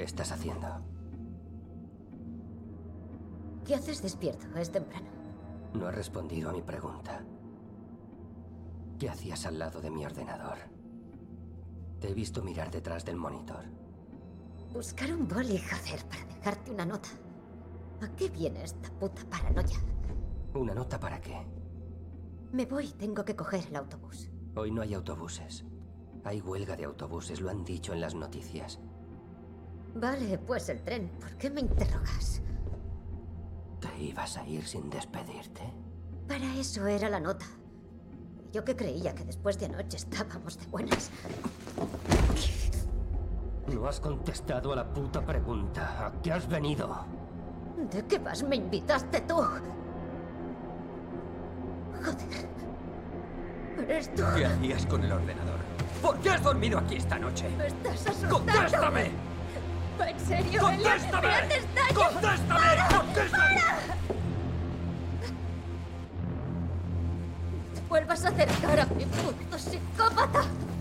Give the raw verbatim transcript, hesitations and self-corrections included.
estás haciendo? ¿Qué haces despierto? Es temprano. No has respondido a mi pregunta. ¿Qué hacías al lado de mi ordenador? Te he visto mirar detrás del monitor. Buscar un boli, joder, para dejarte una nota. ¿A qué viene esta puta paranoia? ¿Una nota para qué? Me voy, tengo que coger el autobús. Hoy no hay autobuses. Hay huelga de autobuses, lo han dicho en las noticias. Vale, pues el tren. ¿Por qué me interrogas? ¿Te ibas a ir sin despedirte? Para eso era la nota. Yo que creía que después de anoche estábamos de buenas. No has contestado a la puta pregunta. ¿A qué has venido? ¿De qué vas? Me invitaste tú. Joder. ¿Eres tú? ¿Qué hacías con el ordenador? ¿Por qué has dormido aquí esta noche? Me estás asustando. ¡Contéstame! ¿En serio? ¡Contéstame! Elliot, ¿te está ¡Contéstame! ¡Para! ¡Contéstame! ¡Te vuelvas a acercar a mi puto psicópata!